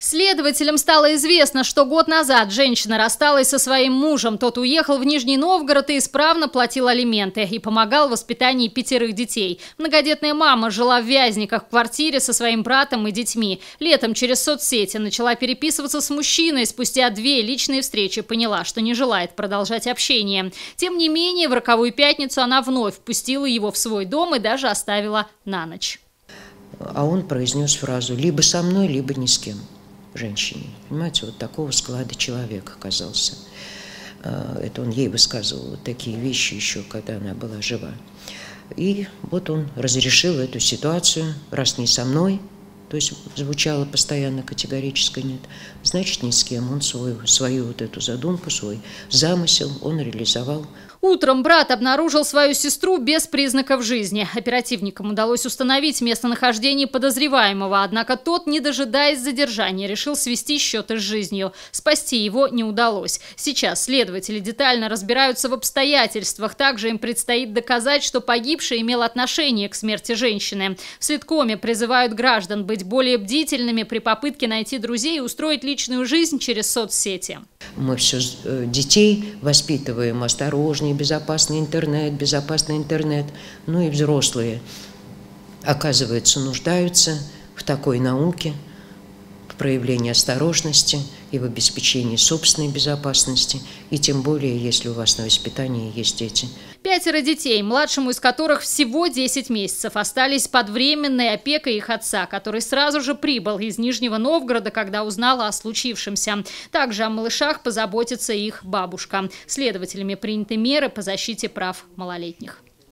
Следователям стало известно, что год назад женщина рассталась со своим мужем. Тот уехал в Нижний Новгород и исправно платил алименты и помогал в воспитании 5 детей. Многодетная мама жила в Вязниках в квартире со своим братом и детьми. Летом через соцсети начала переписываться с мужчиной. Спустя 2 личные встречи поняла, что не желает продолжать общение. Тем не менее, в роковую пятницу она вновь впустила его в свой дом и даже оставила на ночь. А он произнес фразу «либо со мной, либо ни с кем». Женщине. Понимаете, вот такого склада человек оказался. Это он ей высказывал вот такие вещи еще, когда она была жива. И вот он разрешил эту ситуацию, раз не со мной, то есть звучало постоянно категорическое «нет», значит, ни с кем. Он свою вот эту задумку, свой замысел он реализовал. Утром брат обнаружил свою сестру без признаков жизни. Оперативникам удалось установить местонахождение подозреваемого, однако тот, не дожидаясь задержания, решил свести счеты с жизнью. Спасти его не удалось. Сейчас следователи детально разбираются в обстоятельствах. Также им предстоит доказать, что погибший имел отношение к смерти женщины. В следкоме призывают граждан быть более бдительными при попытке найти друзей и устроить личную жизнь через соцсети. Мы все детей воспитываем осторожнее, безопасный интернет. Ну и взрослые, оказывается, нуждаются в такой науке, в проявлении осторожности и в обеспечении собственной безопасности. И тем более, если у вас на воспитании есть дети. 5 детей, младшему из которых всего 10 месяцев, остались под временной опекой их отца, который сразу же прибыл из Нижнего Новгорода, когда узнала о случившемся. Также о малышах позаботится их бабушка. Следователями приняты меры по защите прав малолетних.